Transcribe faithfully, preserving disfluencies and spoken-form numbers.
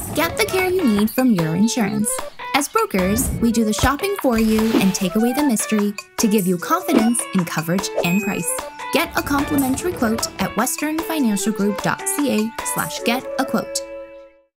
Get the care you need from your insurance. As brokers, we do the shopping for you and take away the mystery to give you confidence in coverage and price. Get a complimentary quote at westernfinancialgroup.ca slash get a quote.